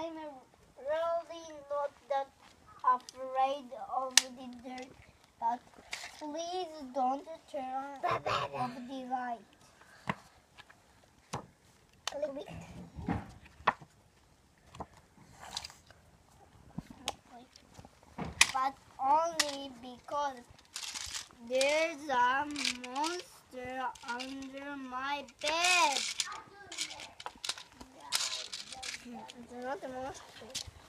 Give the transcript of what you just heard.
I'm really not that afraid of the dirt, but please don't turn off the light. Click. But only because there's a monster under my bed. It's not a monster.